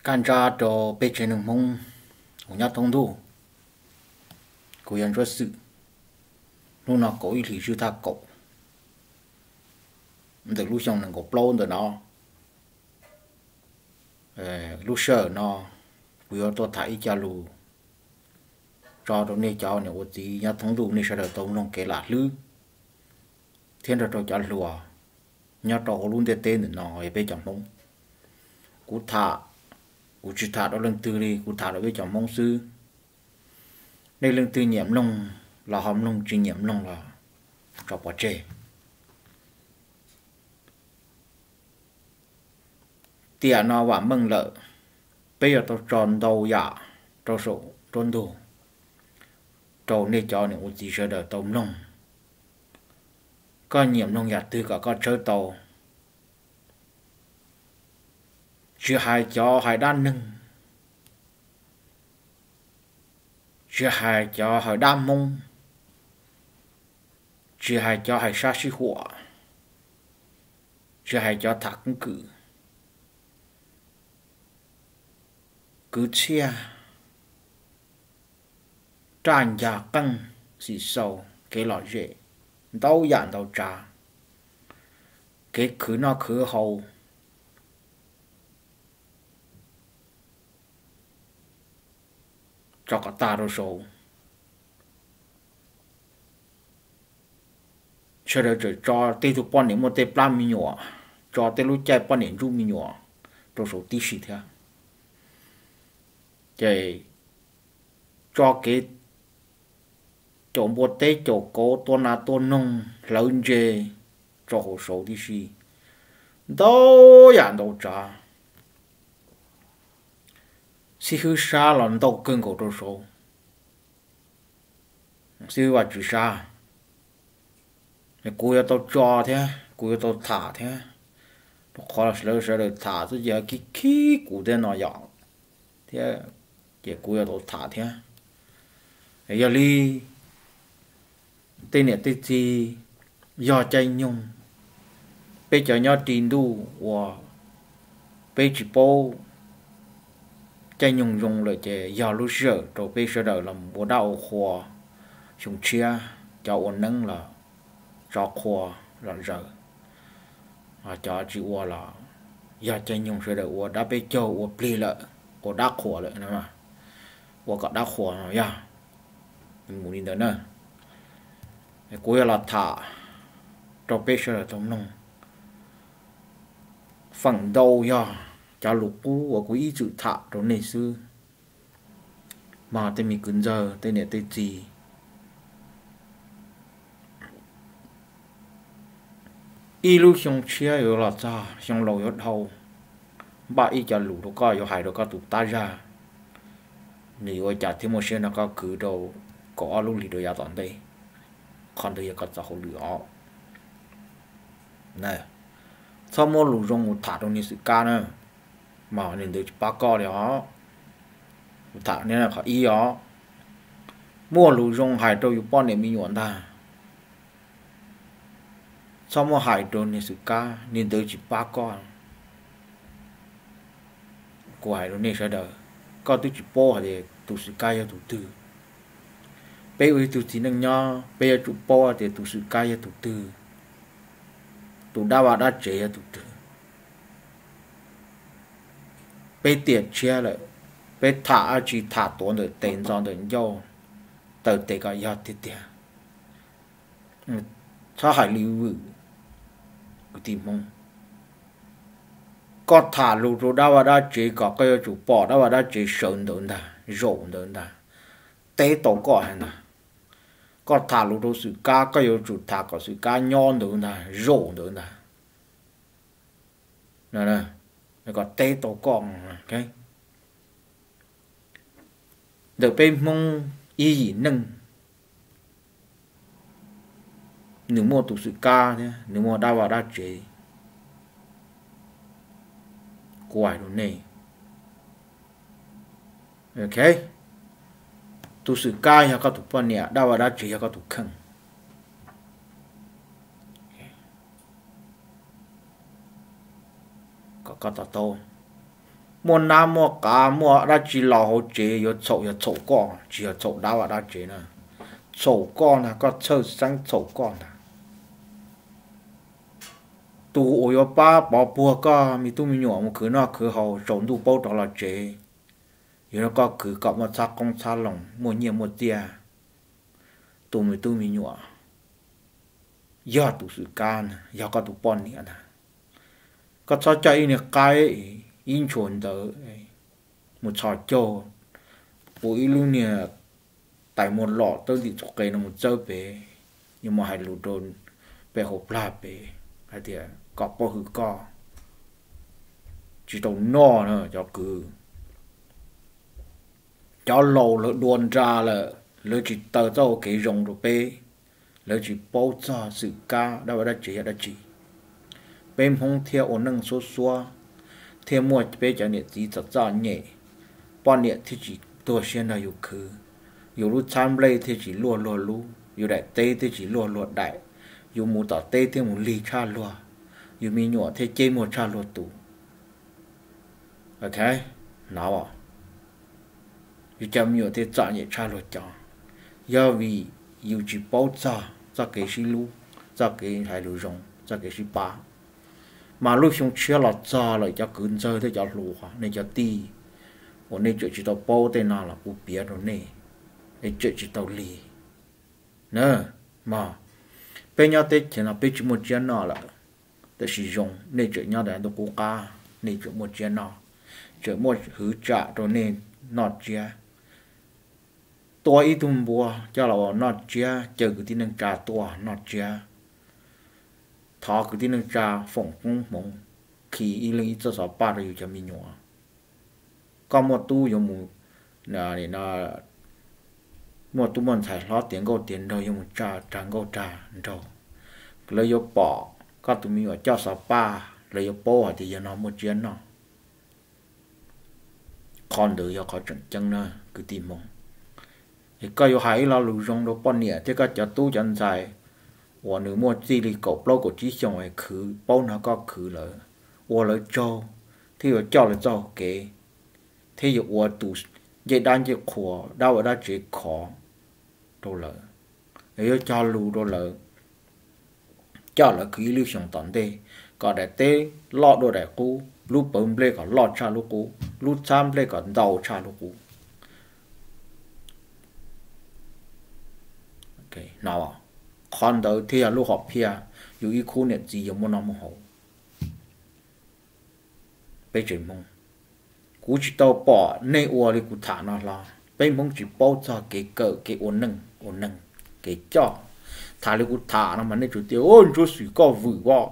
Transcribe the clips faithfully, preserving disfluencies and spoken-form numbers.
can ra cho bê trên đường mông của nhà thông thu của dân rất sự lúc nào có ý thì sư ta cậu từ lúc xong là có plon từ nó lúc sợ nó vừa tôi thấy cha lù cho đó này cháu này có gì nhà thông thu này sẽ được tông lòng kể là lư thiên rồi cho cha lùa nhà trò luôn tên tên nó ở bên trong mông cú thả cú chỉ thả đó lần tư đi cú thả đó bên trong mông sư đây lần tư nhiễm lông là hòm lông chỉ nhiễm lông là cho bỏ chê tiền nó và mừng lợi bây giờ tôi tròn đầu dạ cho số tròn đồ trâu này cho những gì sẽ đỡ tôm lông có nhiễm lông dạ từ cả có chơi tàu chỉ hai cho hai đan nâng chỉ hai cho hai đam mông chỉ hai cho hai sa sĩ hỏa chỉ hai cho thạc cử cứ chia tràn giả căng xì sâu cái lọ rễ đau dạn đau trà cái khứ nó khứ hầu cho cả ta đâu số cho được rồi cho tê thuộc bọn này một tê plan mi nhỏ cho tê lúc chạy bọn này ru mi nhỏ đâu số tí xí thế chạy cho cái chỗ một tê chỗ cố tôn na tôn nông lớn dê cho hồ số tí xí đâu dạn đâu trả si hư sa lần đầu cưng của tôi số si và chữ sa cô tôi cho thế cô tôi thả thế khó là lâu sẽ được thả tới giờ cái khí của tên nó nhỏ thế cái cô tôi thả thế giờ đi tên này tên gì do chạy nhung bây giờ nhau tiền đủ và bây chỉ bao chạy nhung dùng lại để giờ lúc giờ rồi bây giờ đời làm bộ đau khoa chúng chia cho ổn nâng là cho khoa là giờ à cho chị qua là giờ chạy nhung sẽ đời qua đã bây giờ qua pli lại qua đá khoa lại nữa mà qua cả đá khoa rồi ya mình muốn đi đến nữa cuối là thả cho bây giờ là trong nông phần đầu ya cho lục cũ của quý chữ thả đó này sư mà tên mình cứng giờ tên này tên gì y lu xong chia ở là cha xong lâu hết hậu ba y cho lục đó có có hai đó có tụt ta ra nếu ở chả thêm một xe nó có cứ đâu có lúc thì đồ giá toàn đây còn đây có cho hậu lửa này sau mỗi lục rong một thả trong này sự ca nữa mà nên được ba co đấy họ thả nên là họ y họ mua lũ rong hải trâu yêu bọn này mình nhọn ta sau mỗi hải trâu này sự cá nên được chỉ ba con của hải trâu này sẽ đỡ có tôi chỉ po thì tụ sự cá ya tụ tư bây giờ tụ chỉ năng nhau bây giờ tụ po thì tụ sự cá ya tụ tư tụ đa vào đa chế ya tụ tư bây tiền chia lại bây thả chỉ thả tuần được tiền cho được nhau từ tiền cái giá tiền tiền sao hải lưu cái tìm mong có thả lụt rồi đâu đã chỉ có cái chủ bỏ đâu đã chỉ sơn được ta rộn được ta tế tổ có hay nè có thả lụt rồi sự cá cái chủ thả có sự cá nhon được ta rộn được ta nè nè có tế tổ con cái được bên mong y gì nâng nếu mua tụ sự ca thế nếu mua đa vào đa chế quải đồ này ok tụ sự ca hay có tụ phân nhẹ đa vào đa chế hay có tụ khăn có có tao tô mua nam mua cá mua đã chỉ là hồ chế có chậu có chậu con chỉ có chậu đá và đá chế nè chậu con là có chơi sang chậu con à tụ ôi ba bỏ bùa có mi tu mi nhỏ một cứ nó cứ hậu trốn tụ bao đó là chế rồi nó có cứ cọp một xác công xa lòng mua nhiều một tia tụ mi tu mi nhỏ do tụ sự can do có tụ pon nè có cho chạy nè cái in chuẩn tới một trò chơi bụi luôn nè tại một lọ tôi đi chụp cây nó một chơi bé nhưng mà hai lũ đồn bé hộp la bé hay thì có bao hư co chỉ đầu no nữa cho cứ cho lầu lỡ đuôn ra là lỡ chỉ tờ cho cái rồng rồi bé lỡ chỉ bao cho sự ca đâu đã chỉ đã chỉ bên không theo ổn năng số số theo mua bé cho nhiệt gì thật ra nhẹ bao nhiêu thì chỉ tôi xem là yêu cứ yêu lúc tham lấy thì chỉ lùa lùa lú yêu đại tê thì chỉ lùa lùa đại yêu mù tỏ tê thì mù lì cha lùa yêu mi nhỏ thì chơi một cha lùa tủ ok nào à yêu chăm nhỏ thì chọn nhẹ cha lùa chọn do vì yêu chỉ bao giờ cho cái gì lú cho cái hai lú rồng cho cái gì ba mà lúc chúng chia lọt cho lại cho cứng chơi thì cho lùa nên cho ti ổn nên chuyện chỉ tao bao tên nào là cụ bia rồi nè để chuyện chỉ tao lì nè mà bên nhau tết thì là bên chỉ một chuyện nào là để sử dụng nên chuyện nhau để tao cố ca nên chuyện một chuyện nào chuyện một hứa trả rồi nên nọt chia tôi ít tung bùa cho là nọt chia chờ cái tin năng trả tôi nọt chia thọ cái tin năng trả phỏng phung mong khi ý lên ít cho sáu ba rồi cho mình nhỏ có một tu dùng một là để nó một tu mình phải lo tiền câu tiền đâu dùng một trà tràng câu trà đâu lấy vô bỏ có tụi mình ở cho sáu ba lấy vô bỏ thì giờ nó một chuyện nó còn được giờ có trận chân nữa cứ tìm mong thì có vô hãy lo lù rong đâu bọn nhẹ thế có cho tu chân dài và nếu mua gì thì cột lâu của chỉ trong ấy khử bao nó có khử lỡ và lỡ cho thì ở cho là cho cái thế giờ我读 vậy đang chỉ khó đâu ở đó chỉ khó đâu lỡ ấy cho lù đâu lỡ cho là cứ lưu xong tận đây có để té lọt đồ để cũ lúc bấm lên có lọt cha lúc cũ lúc chăm lên có đầu cha lúc cũ ok nào con đầu thì là lúc học pia dù ý khu này gì giống nó mà hậu bây giờ mong cú chỉ tao bỏ nay ua đi cú thả nó là bên mong chỉ bao cho cái cỡ cái ổn nâng ổn nâng cái cho thả đi cú thả nó mà nay chủ tiêu ôn chú suy có vử quá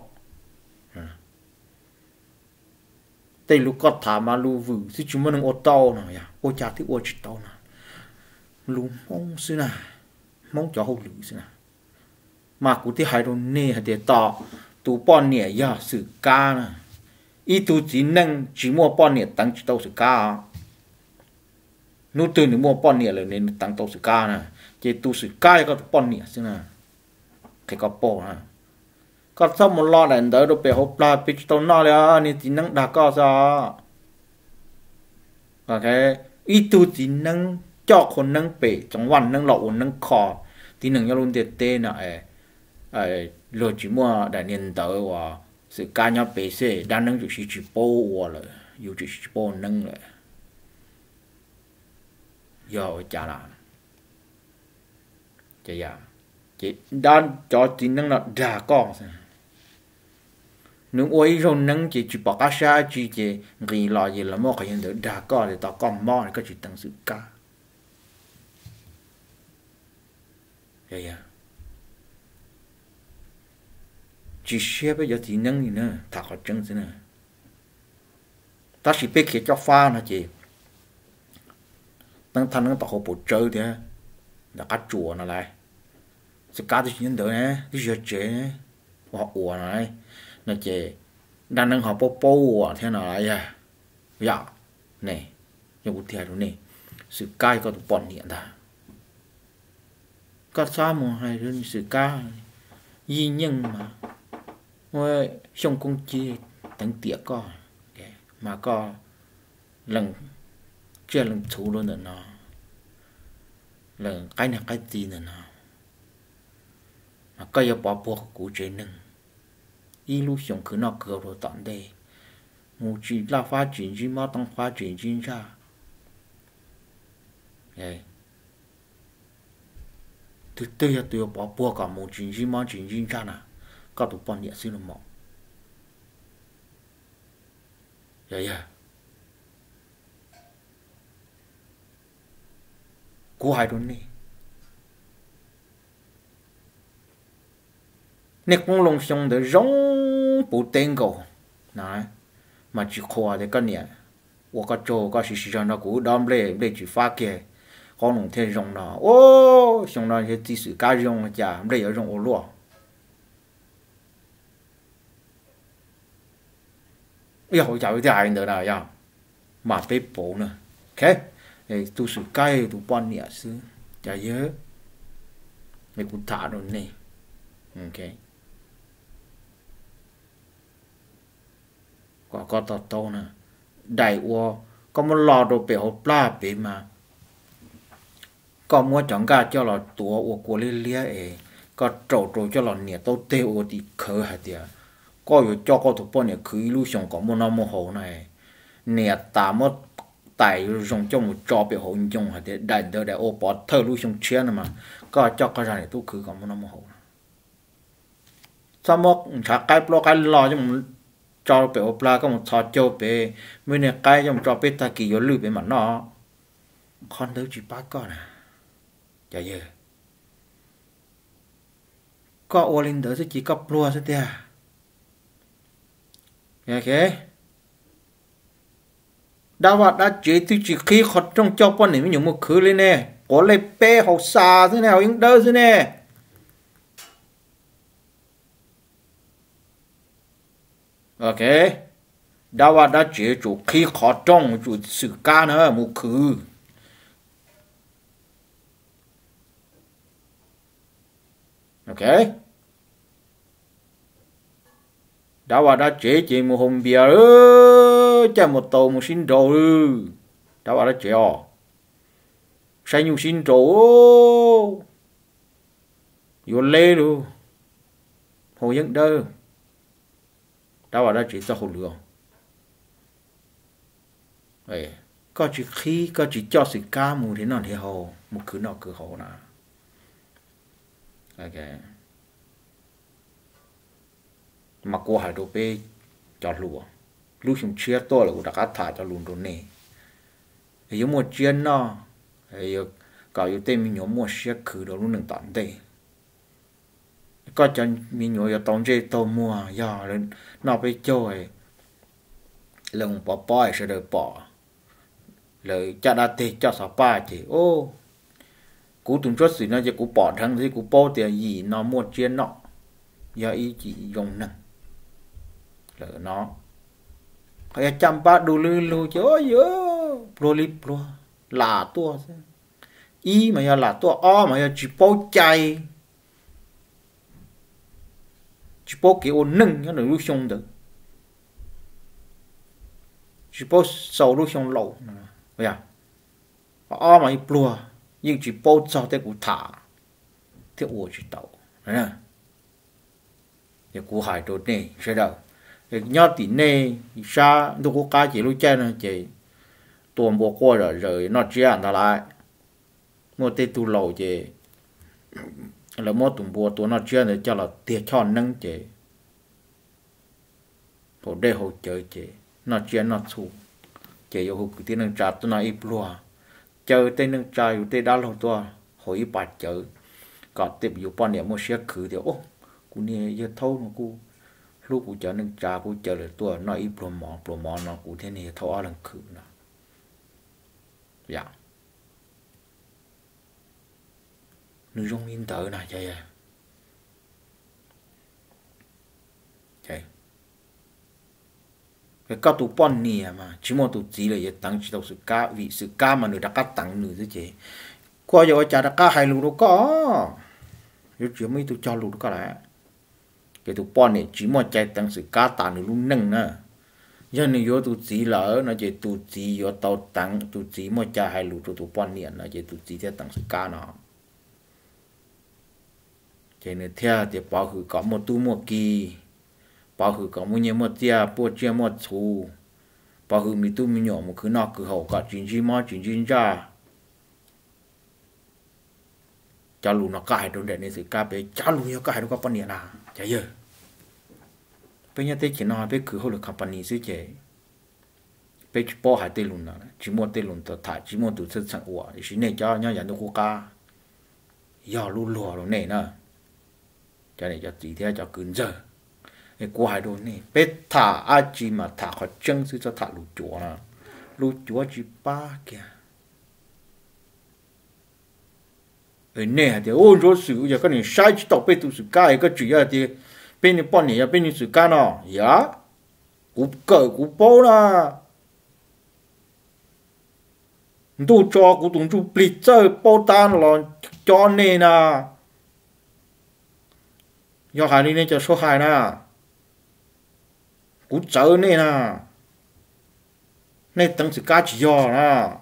tây lúc có thả mà lu vử thì chúng mình ô tao nào ya ô cha thì ô chỉ tao nào lu mong xí nào mong cho hậu lử xí nào mà cú thì hai đôi nè hay để tao tu bọn nhẹ ya sự ca nè ý tu chỉ năng chỉ mua bọn nhẹ tăng tàu sự ca nếu từ nếu mua bọn nhẹ là nên tăng tàu sự ca nè chỉ tu sự ca có bọn nhẹ xí nào cái có bỏ nè có sao một lo đèn đỡ đâu bị hộp la bị tàu nó là nên chỉ năng đã có sao ok ý tu chỉ năng choคนnăng bị trongวันnăng lọ năng kho thì năng nhau luôn tiền tê nè ấy rồi chỉ mua đại niên đỡ và sự cá nhau bể xe đang nâng chỉ chỉ bố qua rồi yêu chỉ chỉ bố nâng rồi giờ chả là chả ya chỉ đang cho chỉ nâng là đà con nếu ôi rồi nâng chỉ chỉ bỏ cá sa chỉ chỉ gì lo gì là mua cái hiện tượng đà con thì tao con mò cái chỉ tăng sự cá ya ya chỉ xe bây giờ thì nâng gì nữa thật là chân thế này ta chỉ biết khi cho pha nó chị tăng thành nó tạo bộ chơi thế là cá chùa nó lại sẽ cá thì nhân đỡ nè cái giờ chế họ ủa này nó chế đang nâng họ bố bố ủa thế nào lại à dạ này như một thiệt rồi này sự cay có được bọn điện ta có sao mà hay hơn sự cay duy nhân mà ôi xong công chi tận tiệc co mà co lần chưa lần thú luôn nữa nó lần cái này cái gì nữa nó mà cái giờ bỏ buộc của chế nâng y lúc sống cứ nó cửa rồi tận đây một chỉ là phát triển gì mà tăng phát triển gì ra vậy từ từ giờ tôi bỏ buộc cả một chuyện gì mà chuyện gì ra nè có tụ bọn địa sư là một vậy à cú hai đứa này nè cũng lông xong để giống bộ tên cầu này mà chỉ khoa để cái này 我个做个是市场那股当来来去发给，可能天用了，哦，像那些技术家用家，来要用我落，哎，好家伙，这还得了呀，马背包呢 ，OK， 哎，都是该都半年是，加油，你股打了呢 ，OK， ก็ก็ต่อโตนะได้วัวก็มันรอดูเปล่าปลาเปมาก็มัวจังกาเจ้าเราตัววัวกัวเลี้ยเอก็โจโจเจ้าเราเนี่ยตัวเตวัวดีเคยหาเดียก็อยู่เจ้าก็ถูกป้อนเนี่ยคือลูกชงก็มันน้ำมันโหน่ะเนี่ยตามว่าไต่ชงจ้องจอเปล่าหงจงหาเดียได้เดี๋ยวได้โอปอเธอลูกชงเชียนมาก็เจ้าก็จะเนี่ยตัวคือก็มันน้ำมันโหสมองชักไก่ปลอกไก่รอจังcho bé ô pla có một thọ châu bé mới nè cái trong cho bé ta kỳ vô lư bé mà nó con đứa chỉ bắt con à chả giờ có ô linh đỡ sẽ chỉ có plua sẽ tia ok đã vật đã chế thì chỉ khi khó trong cho con này mới những một khứ lên nè có lấy bé học xa thế nào những đỡ thế nè ok đãว่าđã chế chủ khi khó trong chủ sự ca nữa một khứ ok đãว่าđã chế chế một hôm bia ơ cho một tàu một xin đồ đãว่าđã chế à sai nhiều xin đồ vô lê luôn hồ dân đơ đã vào đó chỉ cho hồ lửa, vậy có chỉ khi có chỉ cho sự ca mù thế nào thì hồ một cứ nào cứ hồ nào, ok, mà cô hải đồ bê cho lùa, lúc chúng chia to là cô đã cắt thả cho lùn đồ này, thì giống một chiên nó, thì cả yếu tên mình nhóm một xe khử đồ luôn đừng tận đây. Có cho mình nhớ tông dây tôm mua giờ lên nó bị chơi lần bỏ bỏ sẽ được bỏ lời cha đã tê cho sao ba chỉ ô cú tung chốt gì nó chỉ cú bỏ thằng gì cú bao tiền gì nó mua chiên nọ giờ ý chỉ dùng nè lỡ nó hay chăm ba đồ lư lư chứ ôi dơ pro lip pro là tua ý mà giờ là tua o mà giờ chỉ bao chay chỉ bao cái ôn nâng nó được lúc xong được chỉ bao sầu lúc xong lẩu vậy à ở mà ít lúa nhưng chỉ bao cho tới củ thả thì ủa chỉ tàu nè thì củ hải đồ này sẽ đâu thì nhớ tí này xa đâu có cái chỉ lúc chơi nữa chỉ tuần bộ qua rồi rồi nó chỉ ăn lại một tê tu lẩu chỉ là một tuần bùa tuần nó chưa để cho là tiệt cho nâng chế hồ đây hồ chơi chế nó chưa nó thu chế hồ cái tên nâng trà tôi nói ít lúa chơi tên nâng tràอยู่tên đá lâu tua hồi ít bát chơi còn tiếpอยู่bao nhiêu một xe khử thì ô cú này giờ thâu nó cú lúc cú chơi nâng trà cú chơi là tua nó ít lúa mỏ lúa mỏ nó cú thế này thâu ăn lần khử nó dạ nữ trong in tờ này chơi à chơi cái cao tụ pon nè mà chỉ một tụ gì là giờ tăng chỉ đầu sự cá vị sự cá mà nữ đã cắt tăng nữ thế chứ qua giờ cha đã cá hai lù đâu có giờ chỉ mấy tụ cho lù đâu có lại cái tụ pon này chỉ một chạy tăng sự cá tàn nữ luôn nâng nè giờ này vô tụ chỉ lỡ nó chỉ tụ chỉ vô tàu tăng tụ chỉ một cha hai lũ tụ tụ quan niệm nó chỉ tụ chỉ theo tăng sự ca nó cho nên theo thì bảo hử có một tu một kỳ bảo hử có một nhiều một tia bộ chia một chú bảo hử mi tu mi nhỏ một cứ nọ cứ hậu cả chuyện gì mà chuyện gì ra cho lũ nó cài đồ để nên sự ca bé cho lũ nó cài đồ có quan niệm nào chả giờ bây giờ tới chỉ nói bé cứ hậu là company xí chế bé chỉ bỏ hai tên lũ nào chỉ một tên lũ tự thải chỉ một tự thân sản của chỉ này cho nhau nhận được quốc ca giờ lũ lùa rồi này nè cho nên cho chỉ theo cho cứng giờ cái qua hai đồ này bé thả ai chỉ mà thả họ chân sư cho thả lũ chúa nè lũ chúa chỉ ba kìa cái này thì ôn rồi sự giờ cái này sai chỉ đọc bé tu sự cái cái chuyện là thì bên này bọn này bên này sự cái nó ya cú cỡ cú bố na tu cho cú tung chu bị chơi bố tan rồi cho nên na do hai đi nên cho số hai na cú chơi nên na nên tăng sự cái chỉ do na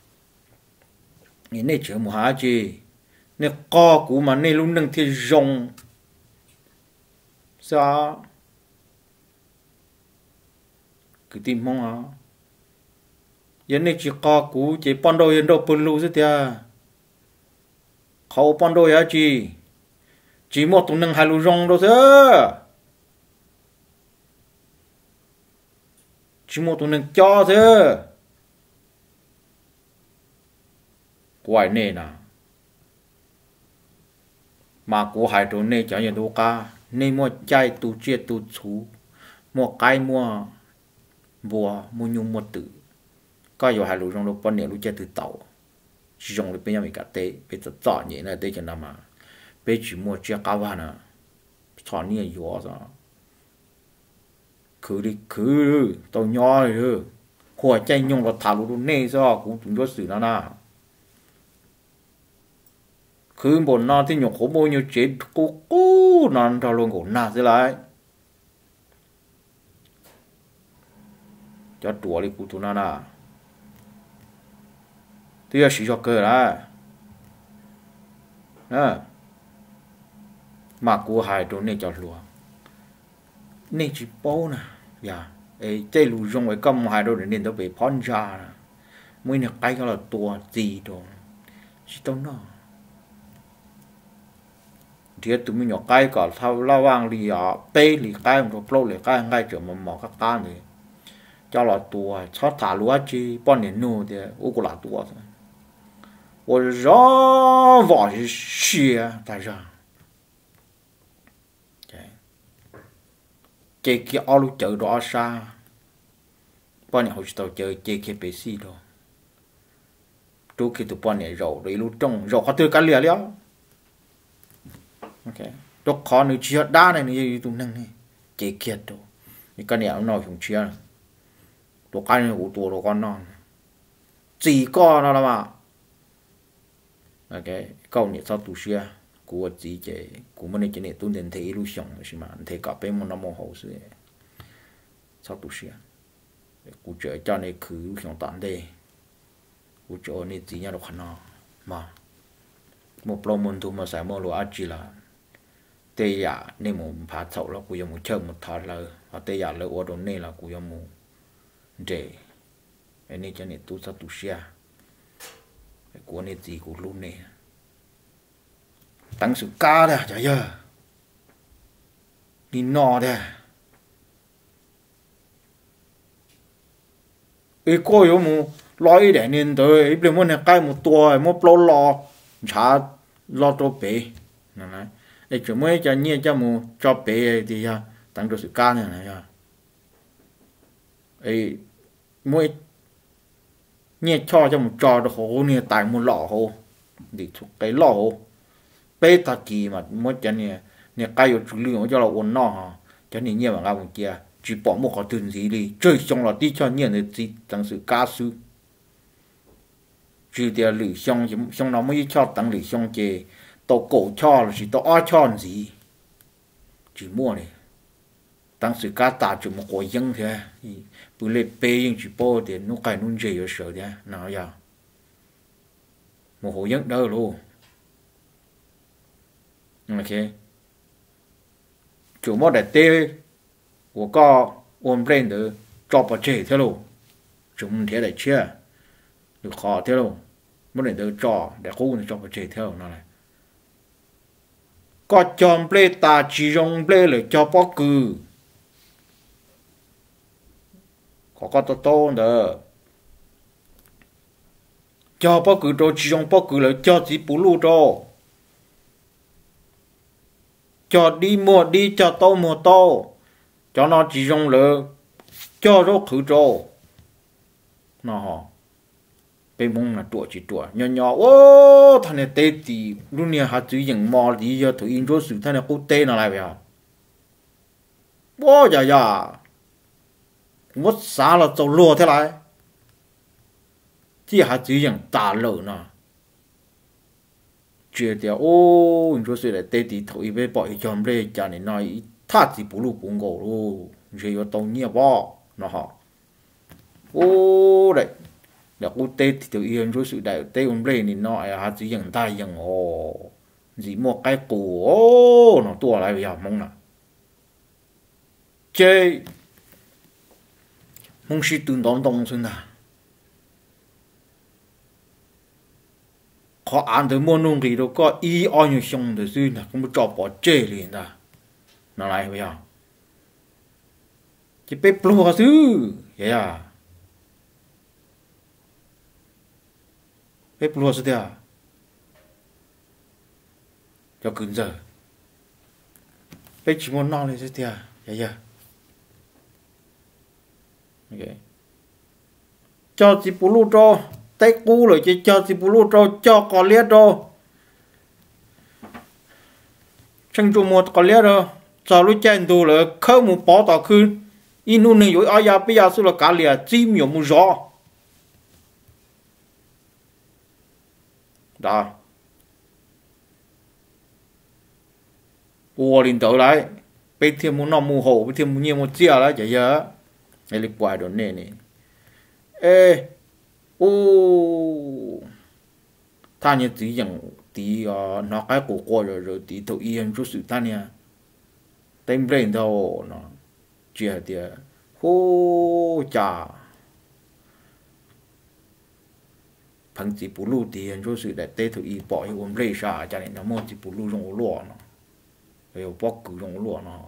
nên chơi một hai chi nên co cú mà nên luôn nâng thì rong sao cứ tìm mong à giờ này chỉ co cú chỉ pon đôi yên đâu bự lù thế tia khâu pon đôi á chị chỉ một tụng nâng hai lù rong đâu thế chỉ một tụng nâng cho thế quái nè nào mà của hai chỗ này chẳng nhận đâu cả nên mua chai tu chia tu chú mua cái mua bùa mua nhung mua tử có nhiều hai lũ trong đó bọn này lũ chia từ tàu dùng được bây giờ mình cả tê bây giờ chọn nhẹ này tê cho nó mà bây chỉ mua chia cao vào nè chọn nhiều gió rồi cứ đi cứ tàu nhỏ rồi hoa chai nhung là thả lũ này sao cũng chúng tôi xử nó na cứ một nó thì nhục khổ bao nhiêu chết cố cố nó ra luôn cổ na thế lại cho đùa đi cụ tu na na thì là sử dụng cơ là à mà cụ hai đồ này cho lúa này chỉ bao nè ya ấy cái lúa dùng cái cầm hai đồ để nên nó bị phun ra mới được cái là tua gì đồ chỉ tao nó thì tụi mình nhỏ cái cả thao lao vang lì à bê lì cái một lô lì cái ngay chỗ mà mỏ các cá này cho là tua cho thả lúa chi bọn này nô thì ô cô là tua thôi我绕往是血在上，这个阿鲁走到啥，半年后知道这这个被死了，都去到半年绕一路中绕，他都干了了 ，OK， 都考你只要打呢，你都能呢，这个都，你干了闹熊吃，都干了好多都干了，几个那了嘛。cái câu này sao tu sửa của chị chị của mình cái này tu đến thế lưu xong rồi mà thế cả bên một năm một hậu sự sao tu sửa của trời cho này cứ lưu xong tạm đây của chỗ này chỉ nhau được khăn nào mà một lâu mình tu mà xài mua đồ chỉ là tây giả nên một phá sầu là của một chơi một thằng là và tây giả là ở đó này là của một để cái này cho này tu sao tu sửa của này gì của luôn này tăng sự ca đây chả giờ đi nọ đây ấy coi yếu mu nói để nên tới ấy bên muốn cái một tua một lâu lo chả lo cho bé này ấy chúng mới cho nhẹ cho mu cho bé thì ha tăng được sự ca này này ha ấy mỗi nhẹ cho cho một trò được hồ nè tại một lọ hồ để thuộc cái lọ hồ bê ta kỳ mà mỗi chân nè nè cái ở chủ lưu cho là ổn nọ ha cho nên nhẹ mà ngao một kia chỉ bỏ một cái tiền gì đi chơi xong là đi cho nhẹ để gì tăng sự ca sư chỉ để lử xong chỉ xong nó mới cho tăng lử xong chè tàu cổ cho là chỉ tàu ai cho gì chỉ mua này tăng sự ca tạ chỉ một cái dân thế bữa lệ bê những chỉ bao thì nó cái nó dễ ở sợ đấy nào giờ một hồ giấc đâu luôn ok chủ mất để tê của co ôm lên được cho bỏ chế thế luôn chúng thế để chia được khó thế luôn mất để được cho để khu cho bỏ chế theo nó này có chọn ple ta chỉ dùng ple để cho bỏ cừ có có to to nữa cho bỏ cừ cho chỉ dùng bỏ cừ là cho chỉ bù lu cho cho đi mua đi cho tô mua tô cho nó chỉ dùng là cho nó khử cho nó bên mông là tuổi chỉ tuổi nhỏ nhỏ ô thằng này tê thì lúc này họ chỉ dùng mò đi cho tụi in cho sự thằng này cũng tê nó lại vậy ô dạ dạ mất xa là trâu lùa thế này chỉ họ chỉ dùng tà lợn nè chuyện thì ô in cho sự là tê thì tụi bên bội chồng đây cho nên nói thà chỉ bù lù bù ngô luôn rồi có tàu nhiều bao nó họ ô đấy để cô tê thì tự nhiên cho sự đại tê ông lên thì nó à chỉ dừng tay dừng ồ chỉ một cái củ ô nó tua lại bây giờ mong nè chơi mong si tương đón đông xuân à họ ăn tới mua nông thì đâu có y oi như xong rồi xuyên là không có cho bỏ chơi liền à nó lại bây giờ chỉ bếp lúa chứ vậy à bếp lúa sao à cho cứng giờ bếp chỉ muốn non lên sao à vậy à ok cho chỉ bù lúa cho tay cú rồi chỉ cho chỉ bù lúa cho cho có liệt cho chân chủ một có liệt rồi cho lúc chen đồ là không một bỏ tao khứ in nu này rồi ai bây giờ số là cả liệt chim nhiều một gió đó ua liền tới lại bây thêm một năm một hồ bây thêm một nhiều một chia lại chả giờ cái lịch quài đồ này này ê ô ta như tí rằng tí nó cái cổ qua rồi rồi tí thầu yên chút sự ta nha tên brain đâu nó chia thì hô chà phăng chỉ bù lu tiền cho sự đại tê thử y bỏ hiệu ôm lê sa cho nên nó mua chỉ bù lu trong lúa nó hiệu bóc cử trong lúa nó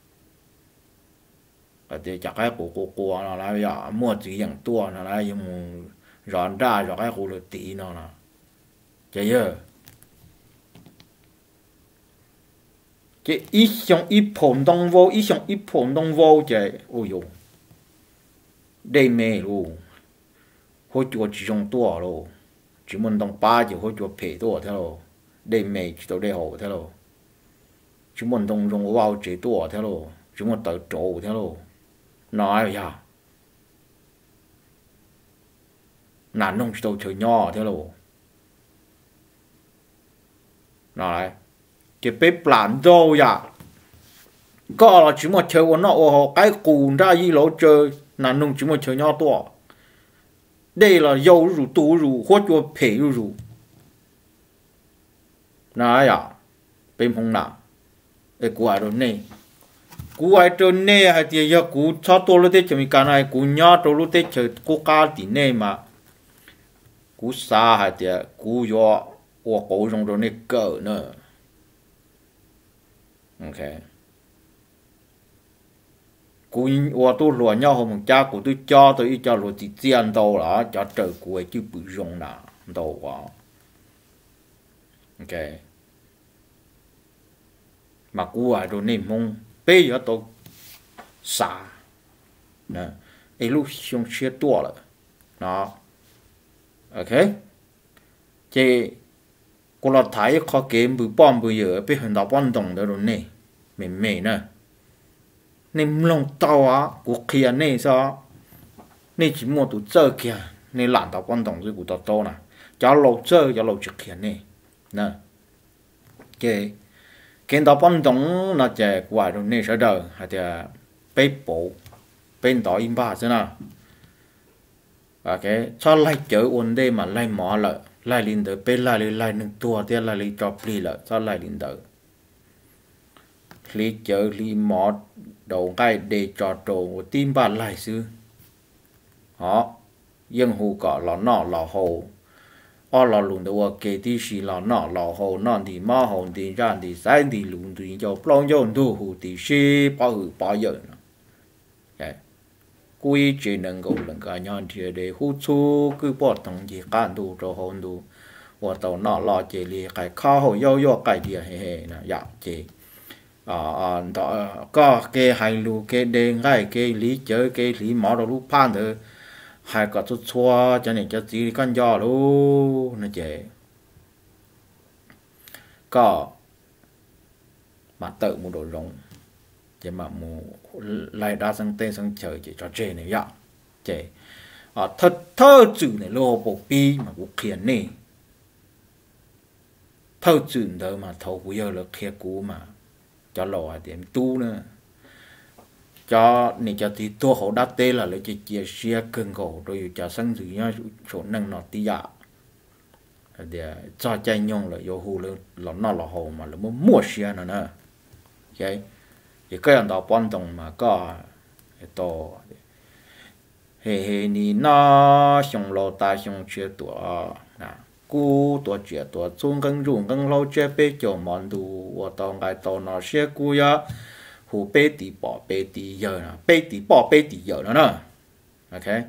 ở đây chắc cái cổ cổ cổ nó lại giờ mua chỉ dạng tua nó lại dùng rán ra rồi cái cổ lợn tí nó nè chơi giờ cái ít xong ít phồn đông vô ít xong ít phồn đông vô chơi ôi dồi đây mê luôn hỗ trợ chỉ dùng tua rồi chỉ muốn đồng ba chỉ hỗ trợ phê tua thế rồi đây mê chỉ tao đây hồ thế rồi chỉ muốn đồng dùng vào chế tua thế rồi chỉ muốn tự trổ thế rồi nói bây giờ nản nông chỉ tao chơi nhỏ thế rồi nói cái bếp lạnh rồi à có là chỉ một chơi của nó ở cái cùn ra gì lỗ chơi nản nông chỉ một chơi nhỏ tua đây là dầu rủ tú rủ hoặc cho phê rủ nói à bên phong nào để của ai đó này của ai đó này hay thì giờ của cho tôi lúc đấy chỉ cái này của nhau tôi lúc đấy chỉ của cá thì này mà của xa hay thì của do của cổ dùng đó này cỡ nữa ok cú ô tô lúa nhau hôm cha của tôi cho tôi cho lúa chỉ tiền đâu là cho trời của chứ bự rong nè đâu quá ok mà cú à đồ này mong bây giờ tôi xả nè ấy lúc xong chia tua rồi đó ok chị cô là thấy khó kiếm bự bom bự giờ bây giờ đào bom đồng đó rồi nè mềm mềm nè nên lòng tao á của kia này sao nên chỉ mua tụ chơi kia nên làm tao quan trọng của tao to nè cho lâu chơi cho lâu trực kia này nè cái cái tao quan trọng là chạy qua rồi nên sẽ đời hay là bếp bộ bên đó im ba thế nào và cái cho lại chở ổn đây mà lại mỏ lại lại linh tới bên lại lại nâng tua thì lại lấy cho pli lại cho lại linh tới lý chở lý mỏ đầu cái để cho trộn tim ba lại xứ họ dân hù cọ lò nọ lò hồ ở lò lùn đầu kê tí xì lò nọ lò hồ nọ thì mò hồ thì ra thì sai thì lùn thì cho plong cho thu hù thì xì bao hù bao giờ quy chỉ能够能够让这的付出cứ bỏ đồng gì cán đủ cho hồn đủ và tàu nọ lo chỉ li cái khó hồ yêu yêu cái gì hè hè nè dạ chỉ à à đó có cái hai lu cái đen cái cái lý chơi cái lý mỏ đồ lúc pan thôi hai cái chút xua cho nên cho chỉ con giò luôn nè chị có mà tự một đồ rong chỉ mà một lại đa sang tên sang trời chỉ cho chơi này vậy chơi à thật thơ chữ này lô bộ pi mà bộ khiển này thơ chữ đó mà thầu bây giờ là kia cũ mà cho lò điểm tu nữa cho này cho thì tua hậu đắt tê là lấy chỉ chia sẻ cân cổ rồi cho sang chữ nhau chỗ năng nọ tí dạ để cho chạy nhung là yêu hù lên là nó là hồ mà là muốn mua xe nữa nè vậy thì cái anh đó quan trọng mà có to hệ hệ ni nó xong lo ta xong chuyện tuổi nè cú tuổi chuyện tuổi trung gần rung gần lâu chơi bé cho món đồ và tao cái tao nó sẽ cú ya hú bé tí bỏ bé tí giờ nè bé tí bỏ bé tí giờ nữa nè ok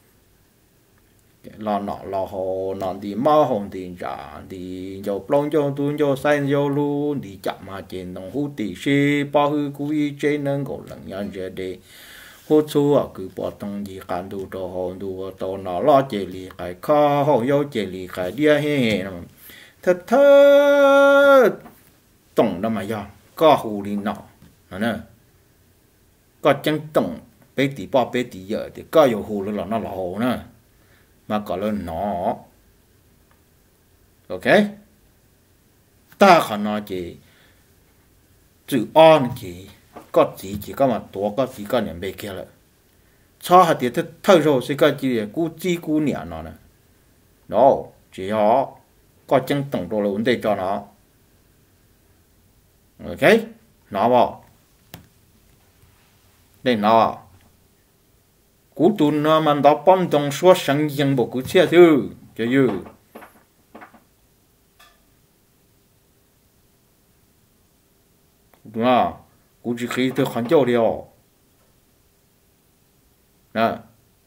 lo nọ lo hồ nọ thì mau hồng thì trả thì dầu plong cho tuôn cho xanh dầu luôn thì chậm mà trên đồng hút thì xe bao hư cú y trên nâng cổ lần nhân giờ để hút số à cứ bỏ tông gì cản đủ cho hồ đủ tàu nọ lo chế lì cái kho hồ yêu chế lì cái đĩa hè hè nè thật thật tổng đó mà do có hù đi nọ nè có chân tổng bé tí bỏ bé tí giờ thì có yêu hù là nó là hồ nè mà có lên nó ok ta khả năng chỉ chữ on chỉ có gì chỉ có mà tổ có chỉ có nhận bề kia rồi cho hạt tiền thật thật rồi sẽ có chỉ cú chi cú nhẹ nó nè đó chỉ họ có chân tổng độ là vấn đề cho nó ok nó vào đây nó vào cú tuần nó mà đó bom đồng số sáng dân bộ cú xe chứ chứ chứ đúng không cú chỉ khi tôi khoản châu điều nè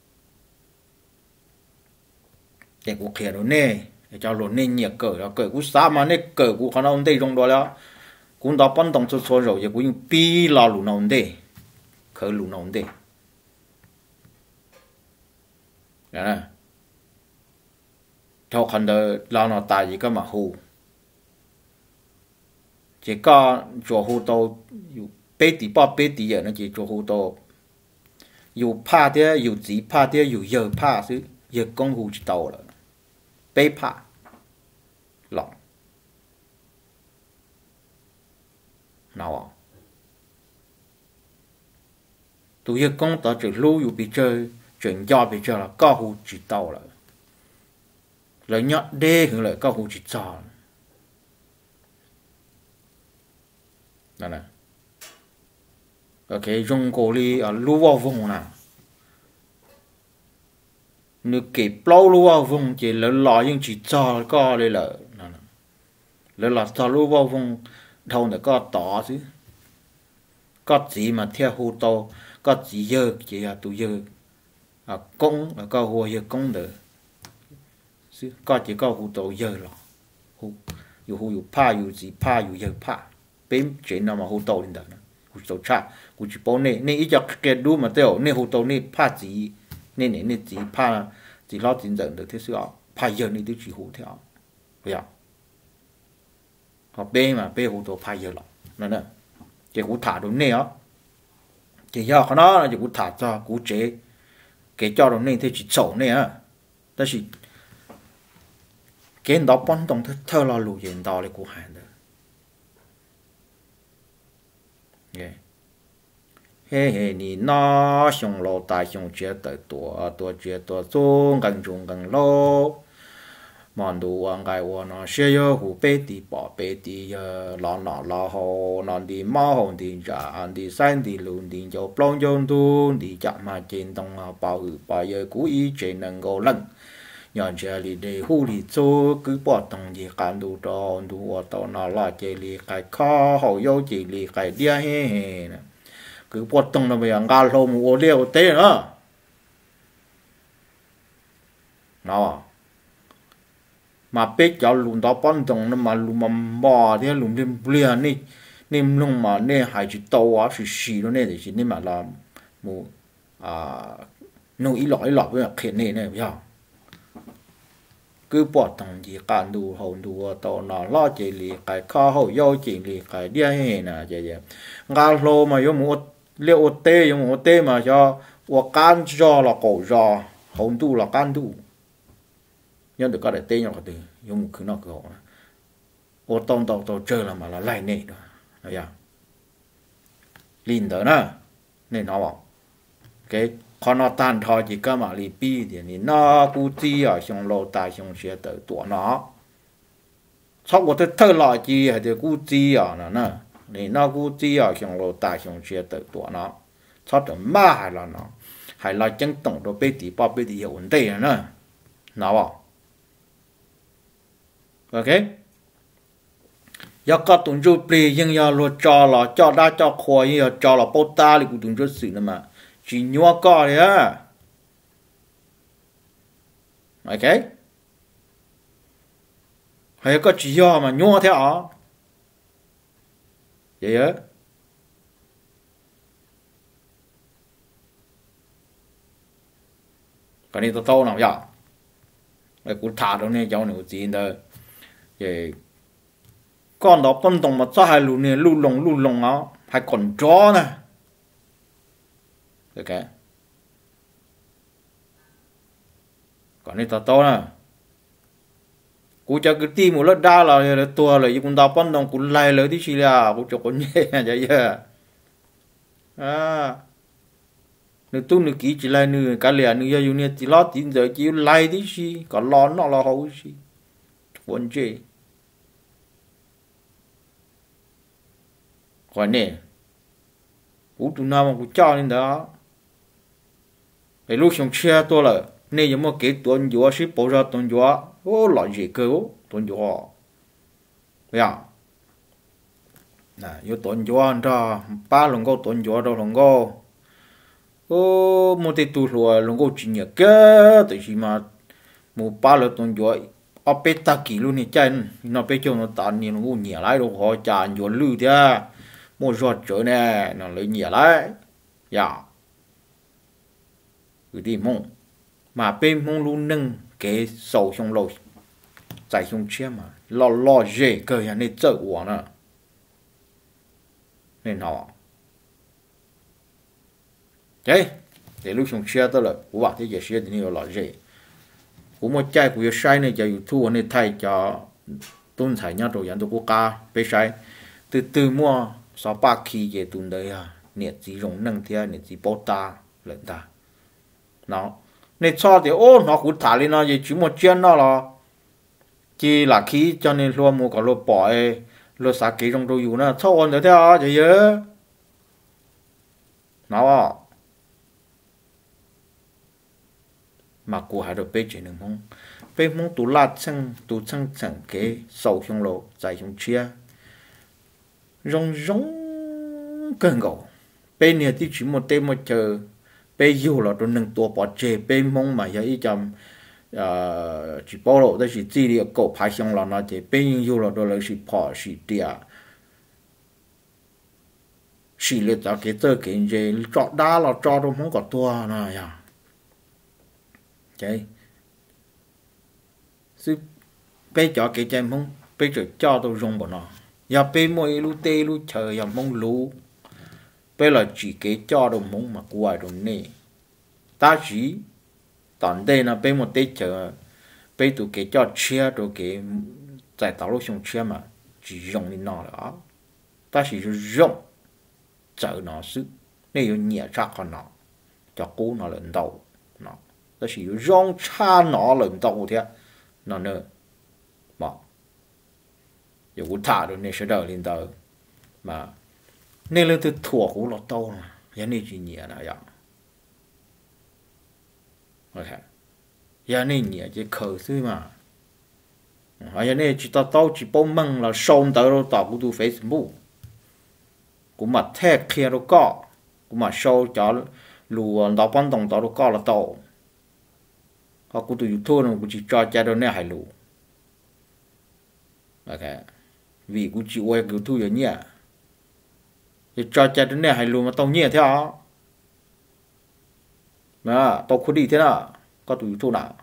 để cú kia rồi nè để cho luôn nên nhiệt cỡ đó cỡ cú sao mà nè cỡ cú khả năng đây trong đó đó cú đó bom đồng số số rồi cú dùng pi là lù nào đây khởi lù nào đây nè theo khăn đời lao nó tài gì cái mà hù chỉ có chỗ hù tàuอยู่bé tí bao bé tí giờ nó chỉ chỗ hù tàu 有怕的有急怕的有热怕是热功夫就到了被怕冷nào à tụi热功到这路有比这chuyện do bị cho là có hữu chỉ tàu là lợi nhọ đê hướng lợi có hữu chỉ cho nè nè ok dùng cổ đi ở lúa vào vùng nào nếu kịp lâu lúa vào vùng chỉ lớn lò nhưng chỉ cho có đây là nè nè lớn lò cho lúa vào vùng đầu là có tỏ chứ có gì mà theo hữu tàu có gì dơ chỉ là tụi dơ à công là có hồ giờ công được có chỉ có hồ tổ giờ là hồ dù hồ dù pa dù gì pa dù giờ pa bên chuyện nào mà hồ tổ lên đó hồ tổ cha hồ chỉ bảo này này ít cho cái đu mà tiêu này hồ tổ này pa gì này này này gì pa chỉ lo tiền dẫn được thế sao pa giờ này tôi chỉ hồ theo bây giờ họ bên mà bên hồ tổ pa giờ là nên nè cái hồ thả đúng này á chỉ do cái nó là chỉ hồ thả cho hồ chế cái cho nó nên thì chỉ sổ này á, đó là cái đó bón đồng thơ là lù hiện đó là của hàng đó, 嘿嘿你那熊老大熊觉得多多觉得中更中更老。mòn đồ ăn cái của nó sẽ yo hủ bê đi bỏ bê đi lo nó lo hồ nó đi máu hồng đi trả đi xanh đi lùn đi cho plong cho tu đi chạm mà trên tông bảo hử bảo giờ cú ý trên nâng gấu lăng nhọn chơi đi để hủ đi cho cứ bỏ tông gì cán đồ đó đồ ở tàu nó là chơi đi cái kho hậu yo chơi đi cái đĩa he he cứ bỏ tông nó bây giờ ngal lô mua liều té nữa nó mà biết cho lùn đó bắn đồng nó mà lùn mà mò thì lùn thêm bia nè nem lông mà nè hay chỉ tàu á chỉ xì nó nè thì chỉ nên mà làm một à nấu ít lọ ít lọ với khét nè nè bây giờ cứ bỏ đồng gì cán đủ hậu đủ tàu nó lo chỉ lì cái kho hậu yo chỉ lì cái đĩa hè nè vậy vậy ngal lô mà yo một liệu tê yo một tê mà cho và can cho là cổ giò hậu đủ là can đủ nhưng được có để tên nhau cái từ dùng một cái nó cái họ ô tô tàu tàu chơi là mà là lại nè đó thấy chưa linh đó nè nên nó bảo cái con nó tan thôi chỉ có mà lì pi thì nó cú chi ở trong lô tài trong xe tới tuổi nó sau một cái thơ lại chi hay thì cú chi ở nó nè thì nó cú chi ở trong lô tài trong xe tới tuổi nó sau đó mà hay là nó hay là chân tổng đồ bê tí bao bê tí hiệu vấn đề nữa nó bảo ok giờ có tuần chú bì nhưng giờ lo cho là cho đã cho khoai giờ cho là bao ta thì cũng tuần chú xử nữa mà chỉ nhua có đấy á ok hay có chỉ do mà nhua theo à vậy á cái này tôi tao nào vậy cái cú thả đâu này cháu này gì đó vậy con đó phân đồng mà sao hai lù này lù lồng lù lồng á hay còn chó nè ok còn này tao tao nè cú cho cái tim một lớp đa là tua là cũng tao phân đồng cũng lại lấy tí xí là cú cho con nhẹ vậy giờ à nếu tôi nếu kỹ chỉ lại nữa cái lẽ nữa giờ dùng này chỉ lo tin giờ chỉ lại tí xí còn lo nó là hậu xí vấn đề còn nè cú tụi nào mà cú cho nên đó cái lúc xong xe tôi là nè giống một cái tuần gió ship bỏ ra tuần gió ô loại gì cơ tuần gió bây giờ nè vô tuần gió ra ba lần câu tuần gió đâu lần câu ô một cái tụ rồi lần câu chỉ nhớ cái tại vì mà một ba lần tuần gió ở bên ta kỹ luôn này chân nó bên trong nó tàn nhiều nó nhẹ lại rồi họ chả nhiều lư thế một giọt chỗ này nó lấy nhẹ lại dạ cứ đi mông mà bên mông luôn nâng cái sầu trong lầu chạy trong chia mà lo lo dễ cơ nhà này chơi uổng nữa nên họ thế để lúc trong chia tới là của bạn thì dễ chia thì nhiều lo dễ của một trái của sai này cho thu này thay cho tôn thải nhau rồi nhận được quốc ca bê sai từ từ mua sáu ba kỳ về tuần đấy à nhiệt gì rồng nâng thì nhiệt gì bao ta lợn ta nó nên cho thì ô nó cũng thả lên nó gì chỉ một chân nó là chỉ là khí cho nên luôn mua cả lô bỏ lô xả kỳ trong đồ dùng nó thâu ổn được theo vậy chứ nó mà của hai đội bê chỉ đừng mong bê mong tụ lát sang tụ sang chẳng cái sầu trong lô dài trong chia rong rong cơn gầu bên này thì chỉ một tên một chờ bên yêu là tôi nâng tua bỏ chè bên mong mà giờ ý chậm chỉ bao lâu đó chỉ chỉ liệu cổ phải xong là nó chỉ bên yêu là tôi lấy chỉ bỏ chỉ tiệt chỉ liệu cho cái tơ cái gì cho đá là cho tôi không có tua này à vậy sư bên cho cái chân không bên rồi cho tôi dùng bọn nó giờ bên mỗi lu tê lu chờ giờ mong lu bây là chỉ cái cho đồ mong mà quay đồ nè ta chỉ tận đây là bên một tết chờ bên tụ cái cho chia đồ cái giải tàu lúc xong chia mà chỉ dùng đi nó đó ta chỉ dùng chờ nó sức nên yêu nhẹ chắc con nó cho cố nó lần đầu nó đó là yêu rong cha nó lần đầu thế nó nữa mà yêu cũng thả được nên sẽ đợi lên đầu mà nên là từ thua cũng lọt tàu mà vậy nên chỉ nhẹ là vậy ok vậy nên nhẹ chỉ khởi thôi mà vậy nên chỉ tao tao chỉ bao măng là xong tới rồi tao cũng tu Facebook cũng mà theo kia rồi có cũng mà show cho lùa đào bắn đồng tao rồi có là tao họ cũng tu YouTube nó cũng chỉ cho cha đâu nè hay lù ok vì cũng chỉ quay kiểu thu vậy nhỉ cho cha đâu nè hay lù mà tao nhẹ theo mà tao cứ đi thế nào có tu YouTube nào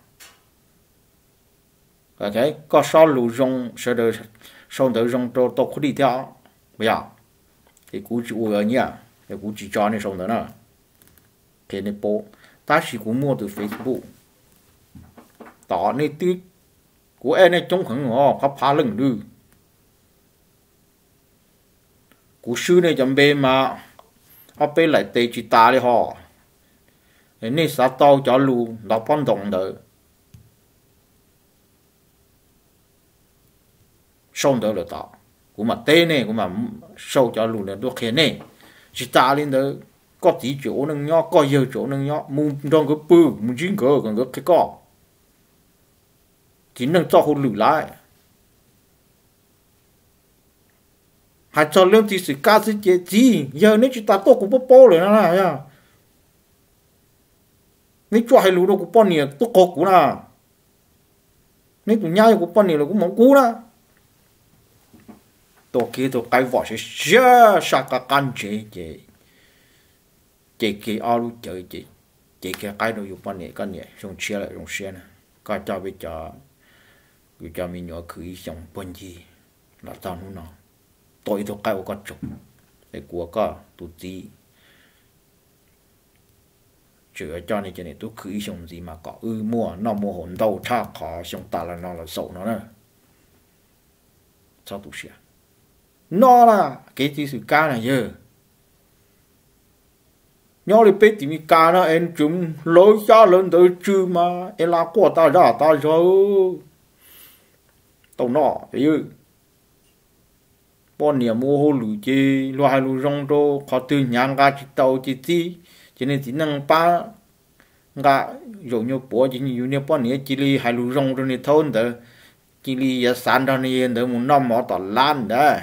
ok có sao lù rong sẽ được sau đó rong tao tao cứ đi theo bây giờ thì cũng chỉ quay nhỉ thì cũng chỉ cho nên sau đó nữa thế nên bộ ta chỉ cũng mua từ Facebook tỏ nên tuyết của em này trong khẩn ngõ có phá lưng đưa của sư này chấm bê mà họ bê lại tê chỉ ta đi họ nên sao tao cho lu đọc văn đồng đời xong đó là tao của mà tê này của mà sâu cho lu là đôi khi này chỉ ta lên đó có tí chỗ nâng nhỏ có nhiều chỗ nâng nhỏ muốn trong cái bự muốn chín cỡ còn cái cái co chỉ nâng cho hôn lử lại hay cho lương thì sự ca sự chế gì giờ nếu chúng ta tốt cũng bố bố rồi nè nha nếu cho hay lũ đâu cũng bao nhiêu tốt cột cũng nè nếu tụi nhau cũng bao nhiêu là cũng mong cú nè tổ kia tổ cái vỏ sẽ xưa sa cả căn chế chế chế kia alu chế chế chế kia cái đâu cũng bao nhiêu cái này dùng chia lại dùng xe nè cái cho bây giờ cứ cho mình nhỏ khử xong bên gì là tao nó tôi tôi cái có chụp để của có tụt gì chữa cho nên cho nên tôi khử xong gì mà có ư mua nó mua hồn đâu tha khó xong ta là nó là sầu nó nè sao tụi xe nó là cái gì sự ca này giờ nhau đi biết thì mình ca nó em chúng lối xa lên tới chứ mà em là của ta ra ta rồi tàu nọ thế bọn niệm mua hồ lũ chi loài lũ rong đô khó từ nhang ga chỉ tàu chỉ tí cho nên chỉ năng ba ga dùng như bố chỉ như như bọn niệm chỉ li hai lũ rong rồi này thôn đó chỉ li giờ sản ra này đó muốn năm mỏ tỏ lan đó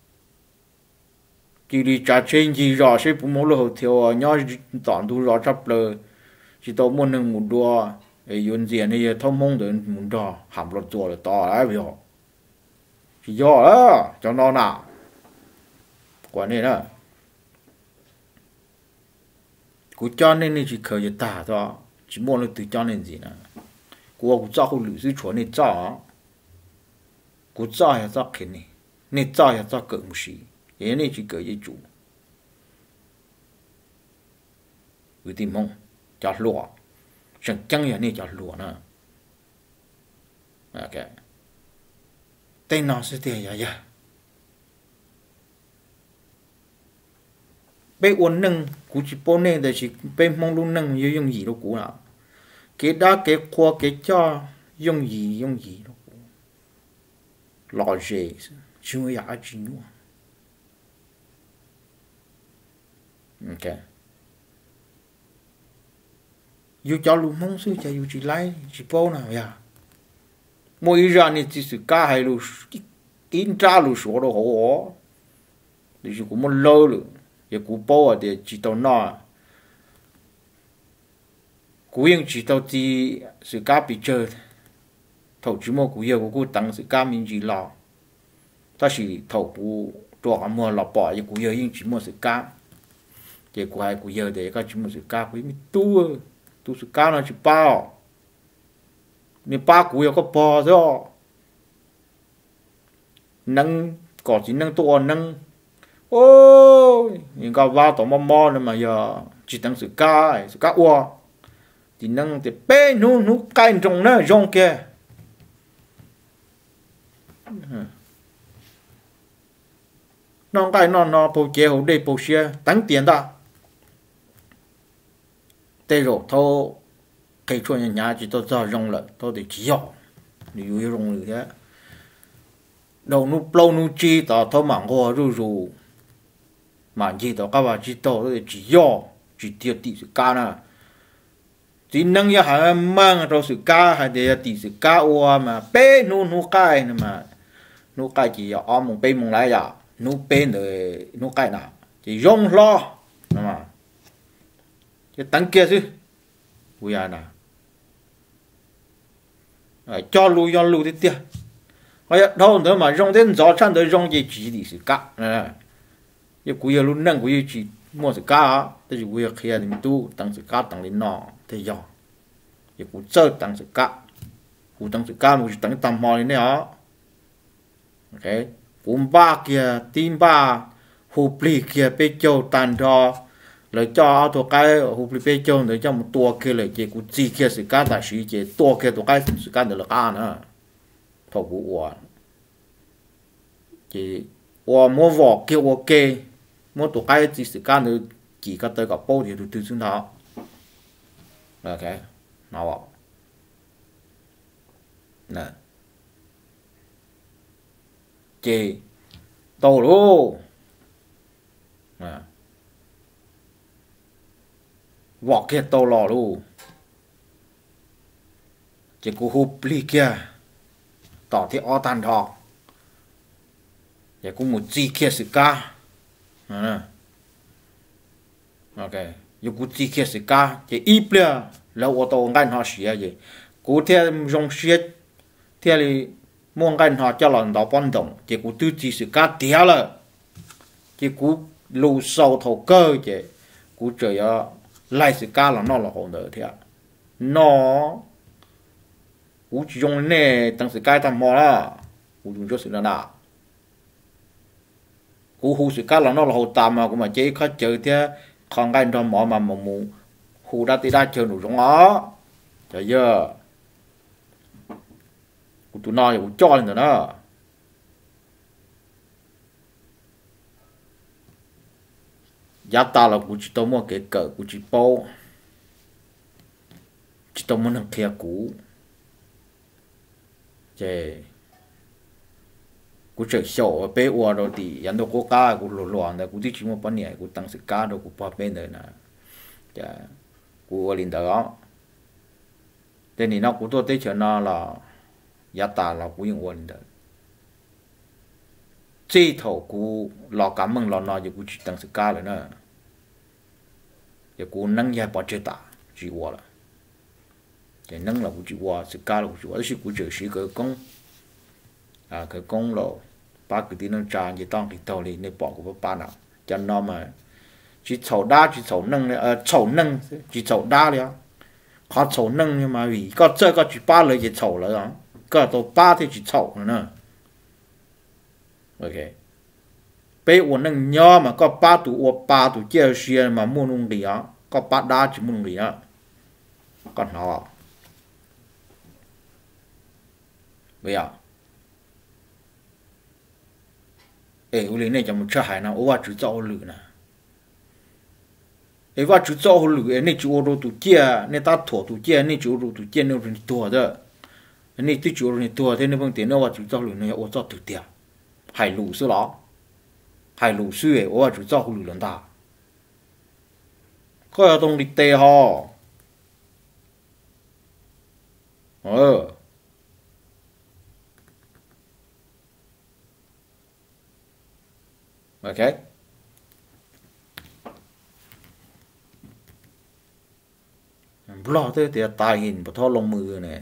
chỉ li trả trên gì rõ sẽ cũng muốn lừa theo nhau toàn thu rõ chấp lừa chỉ tàu muốn nâng một đua ấy dùng gì này thông mong đến muốn đò hàm luật chùa là to đấy bây giờ chỉ do đó cho nó nào quả này đó cú cho nên chỉ khởi giờ tả thôi chỉ muốn là từ cho nên gì nè cú cú cho hậu lũ sư chuẩn này cho cú cho là cho cái này này cho là cho cỡ một xí cái này chỉ cỡ cái chủ người tìm mong cho lúa chẳng chẳng là này cho lúa nữa ok tên nó sẽ thế vậy à bé uốn nâng cú chỉ bón nên để chỉ bé mong luôn nâng như dùng gì đâu cú nào cái đó cái khoa cái cho dùng gì dùng gì đâu lò dễ chưa ya chỉ nữa ok yêu cho luôn mong sư cho yêu chỉ lấy chỉ bao nào vậy mỗi ra này chỉ sự cá hay luôn kín tra luôn số đâu hổ thì chỉ cũng một lâu rồi giờ cũng bao thì chỉ tao nọ cũng yên chỉ tao chỉ sự cá bị chơi thầu chỉ mua cũng yêu cũng tăng sự cá mình chỉ lo ta chỉ thầu cũng trọ mua lọ bỏ giờ cũng yêu yên chỉ mua sự cá giờ cũng hay cũng yêu để cái chỉ mua sự cá cũng mi tu tu sự cá nó chỉ bao nên ba cú có bò rồi nâng có chỉ nâng to nâng ôi những cái vào tổ mò mò này mà giờ chỉ tăng sự cá sự cá ua thì nâng thì bé nu nu cái trong nó rong kia nó cái nó nó bầu chế hậu đây bầu xe tăng tiền ta tê rồi thô cái chuyện nhà nhà chỉ tôi cho rong lại tôi để chỉ dọ nếu rong được thế đầu nút lâu nút chi tao thô mảng hoa ru ru mà chỉ tao các bạn chỉ tao tôi chỉ dọ chỉ tiêu tỷ sự ca nè chỉ năng ya hà mang rồi sự ca hay để tỷ sự ca oa mà bé nu nu cái nè mà nu cái chỉ ở om một bên một lại ya nu bên rồi nu cái nào chỉ rong lo mà cái tăng kia chứ bây giờ nào cho lưu cho lưu thế tiệt bây giờ đâu nữa mà rong đến gió chăn tới rong gì chỉ thì sự cá nè cái cuối lúc nâng cuối chỉ mua sự cá thế thì cuối kia thì tu tăng sự cá tăng lên nọ thế giờ cái cuối chơi tăng sự cá cuối tăng sự cá một tăng tầm mò lên đó ok cũng ba kia tin ba hụp lì kia bê châu tàn choเลยจ่อตัวใกล้หูปลิเปจงเลยจ่อมันตัวเคเลยเจกูจีเคสิการแต่สีเจตัวเคตัวใกล้สิการเดือดร้อนนะทกูวัวเจวัวมัววอกเกี่ยววัวเกมัวตัวใกล้จีสิการเลยจีก็เตยกับโป้เดี๋ยวดูดูซึ่งเท้าโอเคน่าว่าน่ะเจโตรู้อ่าvọt kia to lò luôn chỉ có hụp ly kia tỏ thì o tàn thọ chỉ có một chi kia sự ca ok dù có chi kia sự ca chỉ ít bia là ô tô ngành họ xỉa gì cố theo dùng xỉa theo thì mua ngành họ cho lần đó bón đồng chỉ có tư chi sự ca tiếc là chỉ có lù sâu thầu cơ chỉ có trời ơi lại sự ca là nó là hồn đời thế nó cú chỉ dùng nè tăng sự ca tham mò là cú dùng cho sự là nào cú hu sự ca là nó là hồn tam mà cũng mà chế khó chơi thế còn cái đó mỏ mà mà mù hu đã tí đã chơi đủ giống nó trời giờ cú tụi nó cú cho lên rồi đó giá ta là cú chỉ tao mua cái cỡ cú chỉ bao chỉ tao mua thằng kia cú chè cú chơi sổ bé uo rồi thì anh đâu có cá cú lò lò này cú chỉ chỉ mua bán nhẹ cú tăng sự cá đâu cú bao bên này nè chè cú lên đó thế thì nó cú tôi thấy chuyện nó là giá ta là cú dùng uo lên đó chỉ thầu cú lò cảm mừng lò nọ giờ cú chỉ tăng sự cá rồi nè giờ cú nâng nhà bỏ chơi ta chỉ qua là giờ nâng là cú chỉ qua sự cá là cú chỉ qua đó cú chơi sĩ cái công à cái công lò ba cái tí nó tràn chỉ tao cái tàu này này bỏ của ba nào cho nó mà chỉ chậu đá chỉ chậu nâng này chậu nâng chỉ chậu đá đấy khó chậu nâng nhưng mà vì có chơi có chỉ ba lời chỉ chậu rồi đó có tổ ba thì chỉ chậu nữa ok bây giờ nâng nhỏ mà có ba tụ ô ba tụ chia sẻ mà mua nông địa có ba đá chỉ mua nông địa còn nó bây giờ ê u này chẳng một chơi hải nào ô chú cho lử nè ê vợ chú cho lử này chú ô tụ chia này ta thua tụ chia này chú ô tụ chia này rồi thua đó này tụ chú rồi thua thế nên bằng tiền nó vợ chú cho lử này ô cho tụ tiền hải lù xưa đó hải lù xưa ấy ô chú cho lử lần ta có ở trong lịch tề họ ờ ok lo thế thì tài hình của thọ lông mưa này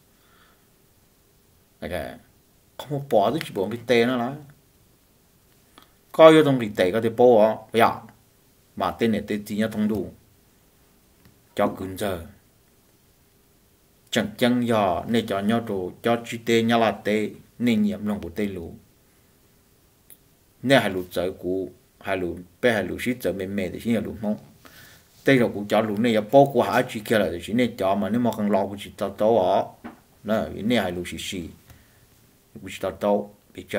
ok không có bỏ thì chỉ bỏ lịch tề nữa là coi vô trong lịch tề có thể bỏ bây giờ mà tên này tên chỉ nhớ thông đủ cho cứng giờ chẳng chăng giờ nên cho nhau đồ cho chi tê nhau là tê nên nhiệm lòng của tê lũ nên hai lũ trời của hai lũ bé hai lũ sĩ trời mềm mềm thì chỉ là lũ mông tê rồi của cho lũ này bao của hai chi kia là chỉ nên cho mà nếu mà không lo của chỉ tao tao ở nè nên hai lũ sĩ sĩ của chỉ tao tao bị chơi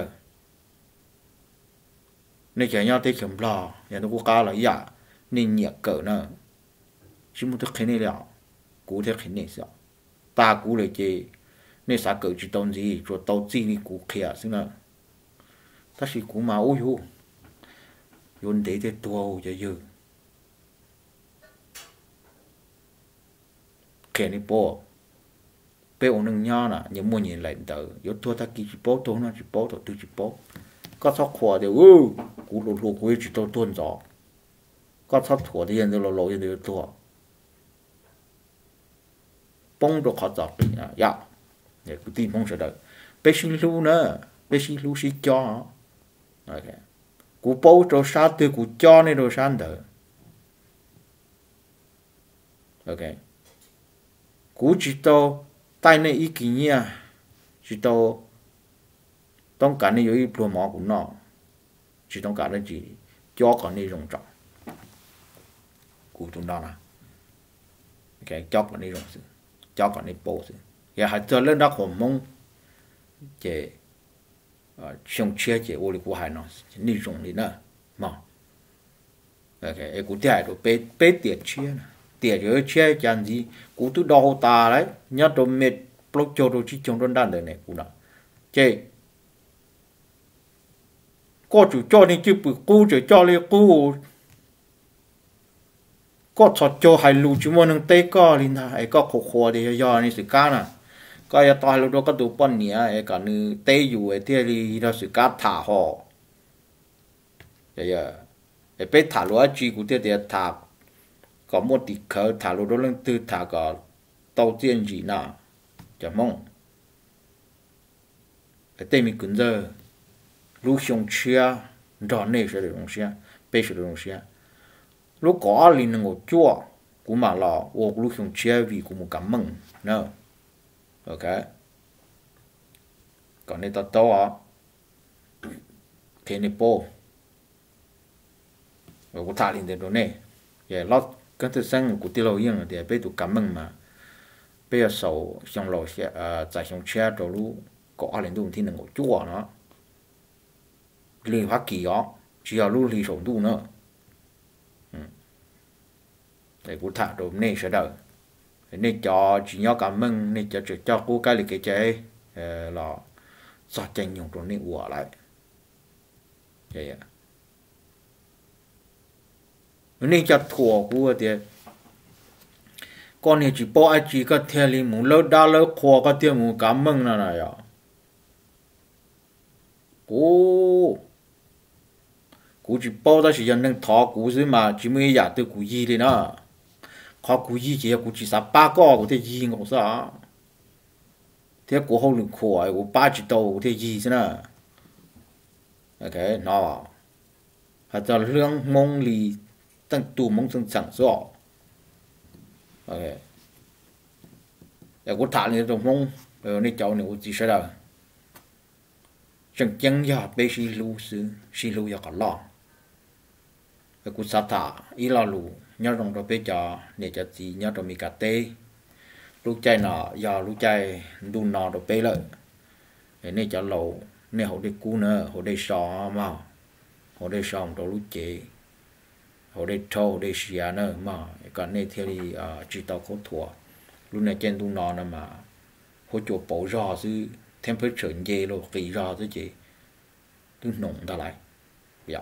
nên chỉ nhau tê chấm lo nhà nó có cá là giả nên nhiệt cỡ nè chỉ muốn thức khi này liệu cú thế khi này sao ta cú lại chơi nên sao cỡ chỉ tông gì cho tàu chi đi cú kia xin là ta chỉ cú mà ôi hú yun để thế tua cho dư kẻ này bỏ bé ông nâng nhau nè những mua nhìn lại tờ yếu thua ta kỹ chỉ bỏ thôi nó chỉ bỏ thôi tôi chỉ bỏ có sót khỏa thì ừ cú lột lột cú chỉ tôi tuôn gió có sót khỏa thì hiện giờ lột lột hiện giờ tua bông được khó giọt đi à dạ để cứ tìm bông sẽ đợi bé xin lưu nữa bé xin lưu xin cho ok cú bố cho sát từ cú cho nên rồi sáng đỡ ok cú chỉ tao tai này ý kiến nha chỉ taoต้องการในอยู่ที่ปลัวหมอกูนอกchỉต้องการในจีจ่อก่อนในโรงจักกูตรงนั้นนะแกจ่อก่อนในโรงสื่อจ่อก่อนในโปสื่ออย่าหาเจอเรื่องรักหัวมงเจอ่าช่องเชียเจโอลิกูหายเนาะในโรงนี่นะมาโอเคไอ้กูที่หายตัวเป๊ะเป๊ะเตียเชียนะเตียเยอะเชียจันจีกูตัวดาวตาเลยเนี่ยตัวเม็ดปลุกโจตัวชี้จงต้นด้านเดินเนี่ยกูนะเจcó chủ cho nên chứ bự cú chủ cho lên cú có thật cho hai lũ chúng mình tây có linh thà ấy có khổ khổ thì do nên sự cá nè có ya tao lúc đó có đủ bận nhỉ ấy cả nữ tây dù ấy thì đi đó sự cá thả họ vậy à ấy bé thả lúa chi của thì thả có một tí khờ thả lúa đó lên từ thả có tàu tiền gì nè chả mong ấy tây mình cứng giờ lúc xong chia rõ này sẽ được đồng xe bây sẽ được đồng xe lúc có liền ngồi chua của mà là ô lúc xong chia vì của một cảm mừng nữa ok còn đây ta to à cái này po rồi có thả liền được rồi này vậy lót cái thứ sang của tiêu lâu yên thì bây tụ cảm mừng mà bây giờ sầu xong lò sẽ giải xong chia rồi lúc có liền đúng thì ngồi chua nó liên hoa kỳ đó chỉ là lưu lý sống đủ nữa để cụ thả đồ này sẽ đợi nên cho chỉ nhớ cảm ơn nên cho cho cô cái lịch cái chế là do tranh dùng đồ này ủa lại vậy à nên cho thua của thì con này chỉ bỏ ai chỉ có theo lý muốn lâu đa lâu khoa có theo muốn cảm ơn là này à ô cú chỉ bao đó chỉ nhận thọ cú chứ mà chỉ mới giả từ cú gì đi nữa khó cú gì chỉ cú chỉ sáu ba個cú thế gì ngộ sao thế cú hậu lực khỏe cú ba chỉ đầu cú thế gì chứ nè ok nó hạt cho lương mong lì tăng tù mong tăng chẳng rõ ok để cú thả lên trong mong rồi này cháu này cú chỉ sẽ là chẳng chẳng giờ bé xí lưu sư xí lưu giờ cả lo cú sát thả ý là lù nhớ trong đó bé cho để cho chị nhớ trong mi cà tê lúc chạy nọ giờ lúc chạy đu nọ đó bé lợi nên cho lầu nên họ đi cú nữa họ đi sò mà họ đi sò đó lúc chế họ đi trâu họ đi xìa nữa mà còn nên theo đi chỉ tao có thua lúc này trên đu nọ nữa mà họ chụp bộ rò chứ temperature dễ rồi kỳ rò chứ chị cứ nồng ta lại dạ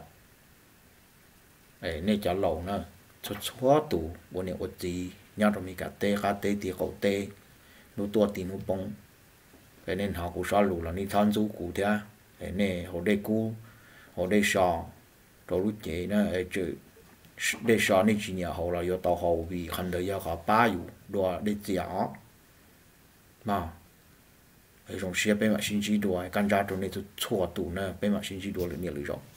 nên cho lầu nữa cho xóa tủ bộ này ở gì nhau trong mình cả tê cả tê thì cậu tê nó tua thì nó bông vậy nên họ cũng xóa lù là đi thon du cụ thế vậy nên họ đây cú họ đây sò rồi lúc chế nó chữ đây sò này chỉ nhà họ là do tàu họ vì khăn đời do họ baอยู่đùa để giả màไอ้种些被嘛星期多，干家中那就错赌呢，被嘛星期多了你了种。